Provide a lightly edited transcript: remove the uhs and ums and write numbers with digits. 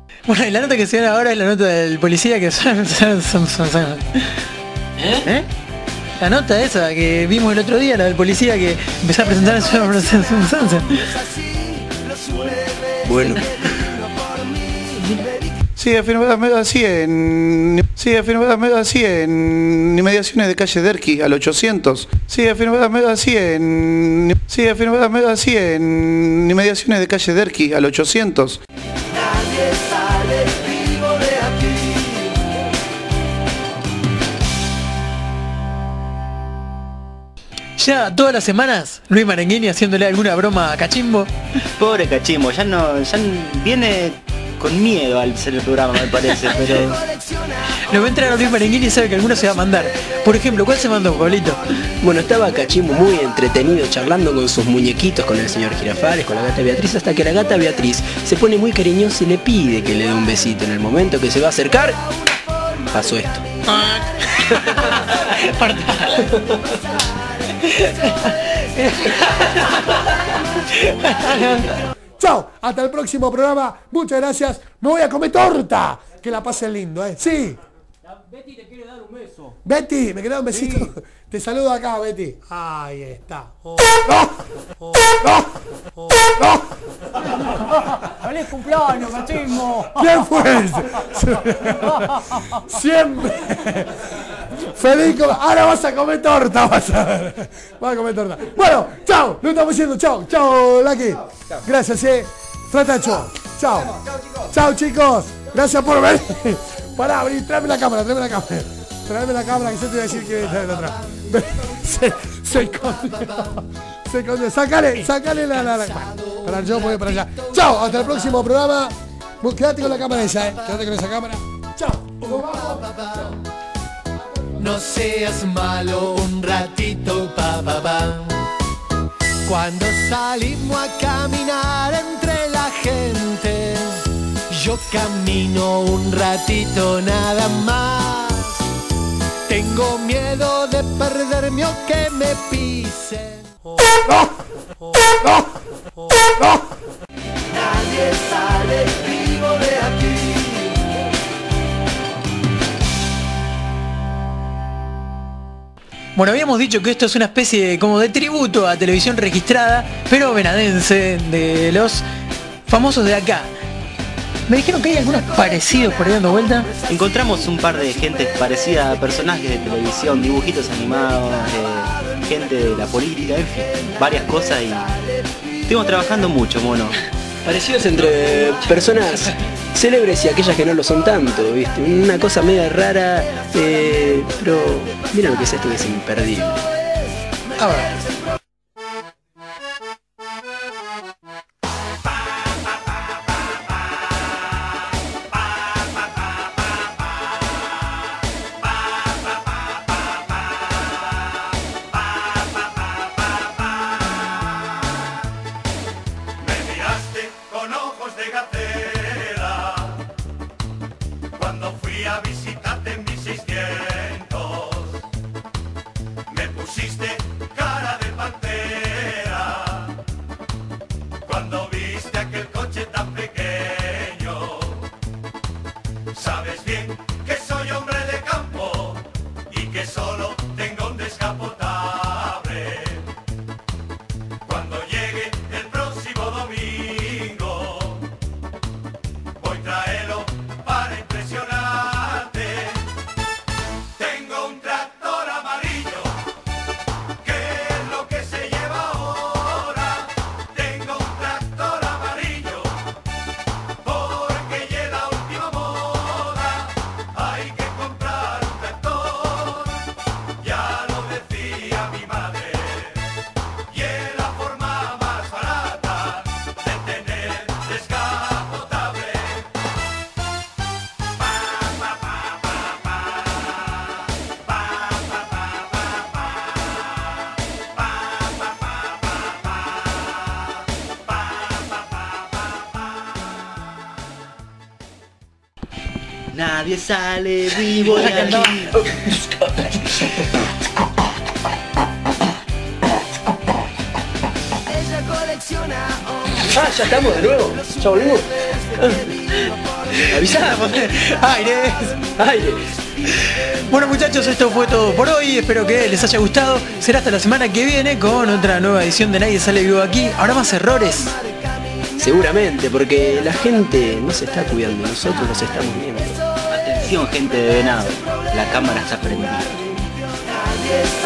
Bueno, y la nota que se viene ahora es la nota del policía que... ¿Eh? La nota esa que vimos el otro día, la del policía que empezó a presentar en su... Bueno. Sí, afirmadamente así en inmediaciones de calle Derqui al 800. Sí, afirmadamente así en inmediaciones de calle Derqui al 800. Nadie sale vivo de aquí. Ya todas las semanas Luis Marenguini haciéndole alguna broma a Cachimbo. Pobre Cachimbo, ya viene con miedo al hacer el programa, me parece, pero... Lo va a entrar a Luis Marenguini y sabe que alguno se va a mandar. Por ejemplo, ¿cuál se mandó, Pablito? Bueno, estaba Cachimbo muy entretenido charlando con sus muñequitos, con el señor Girafales, con la gata Beatriz, hasta que la gata Beatriz se pone muy cariñosa y le pide que le dé un besito. En el momento que se va a acercar, pasó esto. Chao, hasta el próximo programa. Muchas gracias. Me voy a comer torta. Que la pasen lindo, ¿eh? Sí. Betty te quiere dar un beso. Betty, ¿me querés dar un besito? Sí. Te saludo acá, Betty. Ahí está. Oh. ¡No! ¡Feliz cumpleaños, Cachimbo! ¿Quién fue ese? Siempre. Feliz ahora vas a comer torta, vas a ver. Vas a comer torta. Bueno, chao. Lo estamos haciendo. Chao. Chao, Lucky. Gracias, Fratacho. Chao. Chao, chicos. Gracias por ver. Pará, tráeme la cámara, Tráeme la cámara que yo te voy a decir que está atrás. Se escondió. Sácale la. Para yo voy para allá. Chao, hasta el próximo programa. Quédate con la cámara esa, Quédate con esa cámara. Chao. No seas malo un ratito, pa. Cuando salimos a caminar entre la gente, yo camino un ratito nada más. Tengo miedo de perderme o que me pisen. Nadie sale vivo de aquí. Bueno, habíamos dicho que esto es una especie como de tributo a televisión registrada, pero venadense, de los famosos de acá. Me dijeron que hay algunos parecidos por ahí dando vuelta. Encontramos un par de gente parecida a personajes de televisión, dibujitos animados, gente de la política, en fin, varias cosas y estuvimos trabajando mucho, mono. Parecidos entre personas célebres y aquellas que no lo son tanto, ¿viste? Una cosa media rara, pero mira lo que es esto, que es imperdible. A ver. Nadie sale vivo de aquí. Ah, ya estamos de nuevo. Ya volvimos. Avisá. Aires. Aire. Bueno muchachos, esto fue todo por hoy, espero que les haya gustado. Será hasta la semana que viene con otra nueva edición de Nadie Sale Vivo Aquí. ¿Habrá más errores? Seguramente, porque la gente no se está cuidando, nosotros nos estamos viendo. Atención gente de Venado, la cámara está prendida. Nadie